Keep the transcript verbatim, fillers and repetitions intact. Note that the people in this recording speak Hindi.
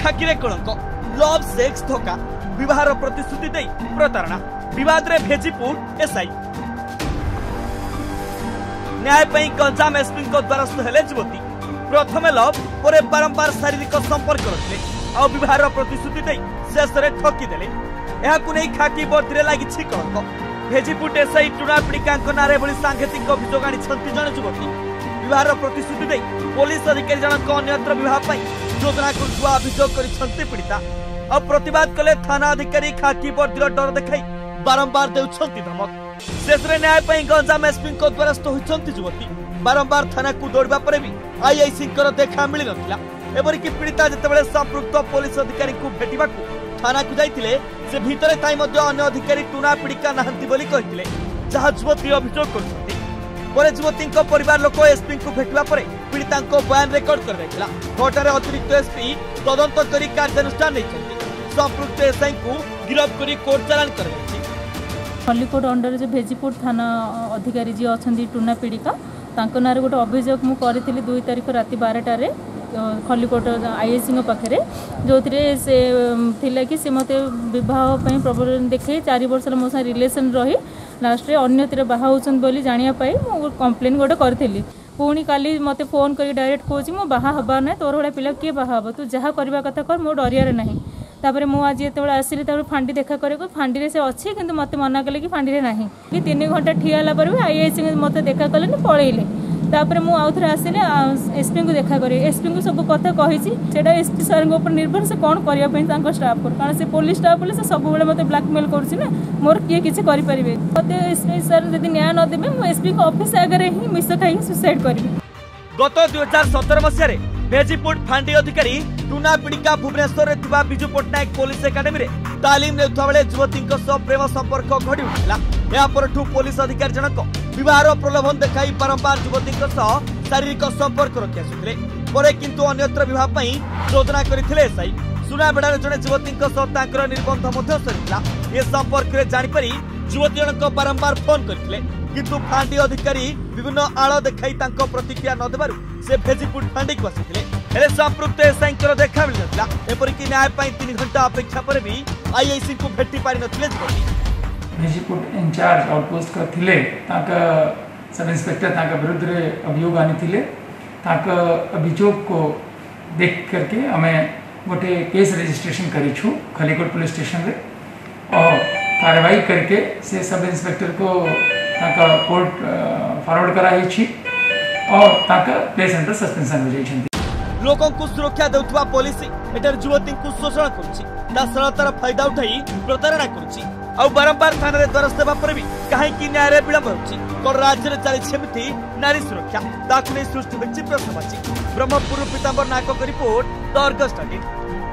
खाकी कलंक लव सेक्स धोखा विवाहर प्रतिश्रुति दे प्रतारणा विवाद रे भेजीपुर एसआई न्याय पई गंजाम एसपी द्वारस्थ हेले युवती प्रथमे लव पर बारंबार शारीरिक संपर्क रखले आ विवाहर प्रतिश्रुति दे शेष में ठकी देले एहाकु नै खाकी बर्दी लगी कलंक भेजीपुर एसआई टुना पीड़िका नारे भली सांकेतिक अभियोग आनी जन युवती विवाहर प्रतिश्रुति दे पुलिस अधिकारी जनक अन्यत्र विवाह योजना करुवा अभियोग कर पीड़िता और प्रतिवाद कले थाना अधिकारी खाकी बर्दीर डर देखाई बारंबार देउछंती धमक शेष में न्याय पई गंजाम एसपी द्वारस्थ होइछंती युवती बारंबार थाना को दौड़ा पर भी आईआईसी देखा मिल नथिला एबरिकी पीड़िता जेतेबेले संपृक्त पुलिस अधिकारी को भेटिबा थाना को जाइतिले से भितरे ताई मध्ये अन्य अधिकारी टुना पीड़िका नाहंती बोली कहितिले जहा युवती अभियोग करछंती परे युवती परिवार लोक एसपी को भेटिबा परे पीड़िता बयान रेकर्ड कर दैथिला घटनार अतिरिक्त एसपी तदंत करी कार्यानुष्ठान नैछंती संपृक्त एसआई को गिरफ्त करी कोर्ट चालान कर दैछि खलिकोट अंडर जो भेजीपुर थाना अधिकारी जी अच्छा टुना पीड़िका तांको नारे गोटे अभियोग मु करी दुई तारीख राति बारटार खलिकोट आईआईसी पाखे जो से थिला कि मत बहुत प्रबल देखे चार वर्ष मो साथ रिलेसन रही लास्ट अन्य बाहा होली जानापी मुझे कम्प्लेन गोटे करी पुणी काली मत फोन कर डायरेक्ट कौच मो बाहा हबार ना तोर भाया पिला किए बाहा हम तू जहाँ करवा कथा कर मो डरियार ना तापर मुझे आज जो आसली फांडी देखा कर फांडी से अच्छी कि मत मना कले कि फांडी ना कि तीन घंटा ठियाला पर भी आईआईसी मत देखा कले पलैले तापर मुझे आउ थे आसिले एसपी को देखा कर एसपी को सब कथा कही एसपी सर ऊपर निर्भर से कौन करने स्टाफ पर कारण से पुलिस स्टाफ बोले से सब मत ब्लाकमेल कर मोर किए किसी करें मत एसपी सर जब न्याय न देवे मुझे एसपी ऑफिस आगे ही मिस खाई सुसाइड करी। गत दुई हजार सतर मसीह भेजीपुर फांडी अधिकारी टुना पीड़िका भुवनेश्वर में विजु पट्टनायक पुलिस एकाडेमी रे तालीम नेउथा बेले युवती प्रेम संपर्क घड़ी उठिला यापरठू पुलिस अधिकारी जनक विवाहर प्रलोभन देखाई बारंबार युवती शारीरिक संपर्क रखी आसुथिले परे किंतु अन्यत्र विवाह योजना करथिले एसआई सुनाबेड़ार जड़े युवती निर्बंध सरीला ए संपर्क में जापर युवती जनक बारंबार फोन करथिले किंतु फांडी अधिकारी विभिन्न आड़ देखाई प्रतिक्रिया न देबारु से भेजीपुर फांडी को आसिथिले हेले संपृक्त एसआई देखा मिल नथिला एपरिकी न्याय पई तीन घंटा अपेक्षा पर भी आईआईसी को भेटी पारि नथिले युवती भेजीपुर इंचार्ज आउटपोस्ट का थिले ताका सब इंस्पेक्टर ताका विरुद्ध रे अभियोग आनी थिले ताका अभियोग को देख करके हमें गोटे केस रजिस्ट्रेशन करी छु खलिकोट पुलिस स्टेशन रे और कार्रवाई करके से सब इंस्पेक्टर को ताका कोर्ट फॉरवर्ड कराई छी और ताका प्लेस अंडर सस्पेंशन हो जाई लोकों को सुरक्षा देउथवा पुलिस एटर युवती को शोषण करुछि ता सरलतार फायदा उठाई प्रतारणा करुछि आ बारंबार थाना रे द्वारस्थ हेबा पर भी काहे कि न्याय रे विलंब होछि कोन राज्य रे चली छेमिति नारी सुरक्षा ताकने सृष्टि होछि प्रश्नवाची Brahmapur Pitambar Nayak report the Argus.